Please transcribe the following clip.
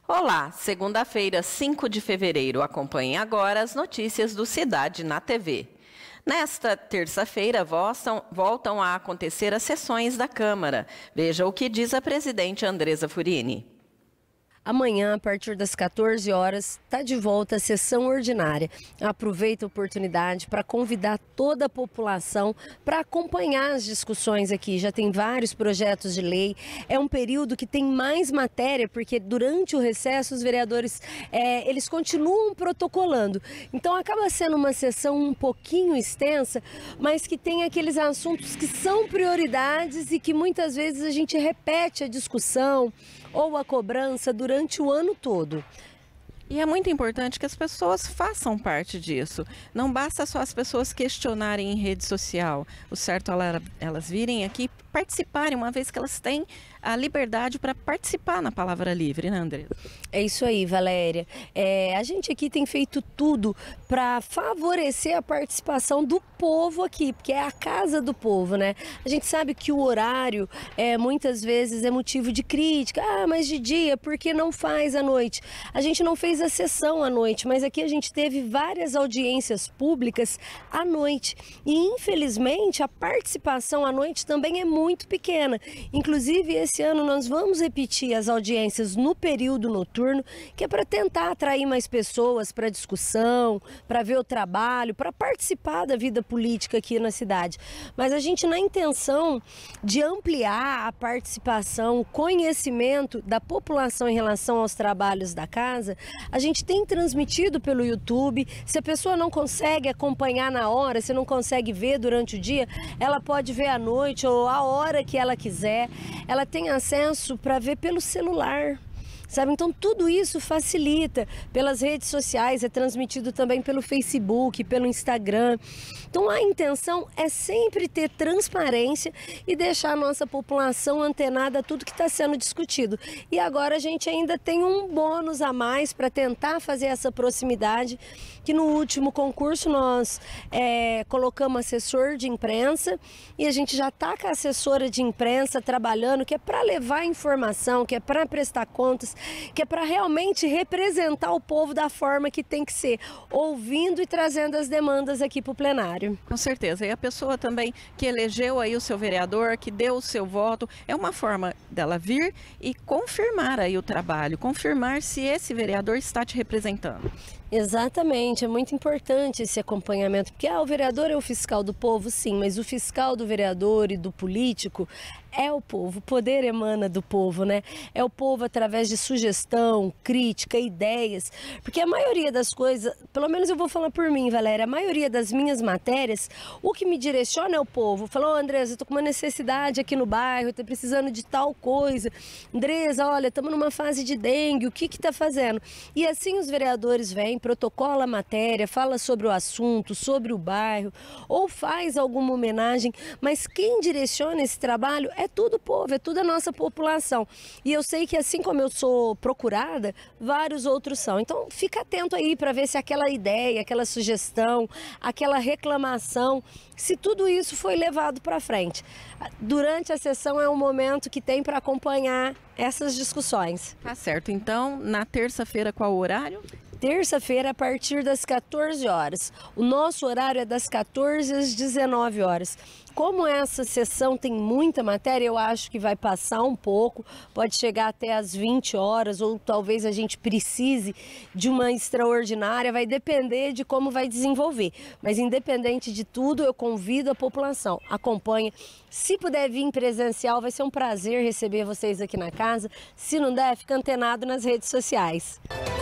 Olá, segunda-feira, 5 de fevereiro. Acompanhe agora as notícias do Cidade na TV. Nesta terça-feira, voltam a acontecer as sessões da Câmara. Veja o que diz a presidente Andresa Furini. Amanhã, a partir das 14 horas, está de volta a sessão ordinária. Aproveito a oportunidade para convidar toda a população para acompanhar as discussões aqui. Já tem vários projetos de lei. É um período que tem mais matéria, porque durante o recesso os vereadores eles continuam protocolando. Então acaba sendo uma sessão um pouquinho extensa, mas que tem aqueles assuntos que são prioridades e que muitas vezes a gente repete a discussão ou a cobrança durante o ano todo. E é muito importante que as pessoas façam parte disso. Não basta só as pessoas questionarem em rede social. O certo é elas virem aqui participarem, uma vez que elas têm a liberdade para participar na Palavra Livre, né, Andresa? É isso aí, Valéria. A gente aqui tem feito tudo para favorecer a participação do povo aqui, porque é a casa do povo, né? A gente sabe que o horário muitas vezes é motivo de crítica. Ah, mas de dia, por que não faz à noite? A gente não fez a sessão à noite, mas aqui a gente teve várias audiências públicas à noite. E, infelizmente, a participação à noite também é muito pequena. Inclusive, esse ano nós vamos repetir as audiências no período noturno, que é para tentar atrair mais pessoas para discussão, para ver o trabalho, para participar da vida política aqui na cidade. Mas a gente, na intenção de ampliar a participação, o conhecimento da população em relação aos trabalhos da casa, a gente tem transmitido pelo YouTube. Se a pessoa não consegue acompanhar na hora, se não consegue ver durante o dia, ela pode ver à noite ou a hora que ela quiser. Ela tem acesso para ver pelo celular. Sabe? Então tudo isso facilita pelas redes sociais, é transmitido também pelo Facebook, pelo Instagram. Então a intenção é sempre ter transparência e deixar a nossa população antenada a tudo que está sendo discutido. E agora a gente ainda tem um bônus a mais para tentar fazer essa proximidade, que no último concurso nós colocamos assessor de imprensa e a gente já está com a assessora de imprensa trabalhando, que é para levar informação, que é para prestar contas, que é para realmente representar o povo da forma que tem que ser, ouvindo e trazendo as demandas aqui para o plenário. Com certeza. E a pessoa também que elegeu aí o seu vereador, que deu o seu voto, é uma forma dela vir e confirmar aí o trabalho, confirmar se esse vereador está te representando. Exatamente, é muito importante esse acompanhamento, porque o vereador é o fiscal do povo, sim, mas o fiscal do vereador e do político é o povo, o poder emana do povo, né? É o povo através de sugestão, crítica, ideias, porque a maioria das coisas, pelo menos eu vou falar por mim, Valéria, a maioria das minhas matérias, o que me direciona é o povo. Falou, Andresa, eu tô com uma necessidade aqui no bairro, tô precisando de tal coisa. Andresa, olha, estamos numa fase de dengue, o que tá fazendo? E assim os vereadores vêm, protocola a matéria, fala sobre o assunto, sobre o bairro, ou faz alguma homenagem, mas quem direciona esse trabalho é tudo o povo, é toda a nossa população. E eu sei que assim como eu sou procurada, vários outros são. Então fica atento aí para ver se aquela ideia, aquela sugestão, aquela reclamação, se tudo isso foi levado para frente. Durante a sessão é um momento que tem para acompanhar essas discussões. Tá certo. Então, na terça-feira, qual o horário? Terça-feira, a partir das 14 horas. O nosso horário é das 14 às 19 horas. Como essa sessão tem muita matéria, eu acho que vai passar um pouco, pode chegar até às 20 horas, ou talvez a gente precise de uma extraordinária, vai depender de como vai desenvolver. Mas independente de tudo, eu convido a população, acompanha. Se puder vir presencial, vai ser um prazer receber vocês aqui na casa. Se não der, fica antenado nas redes sociais.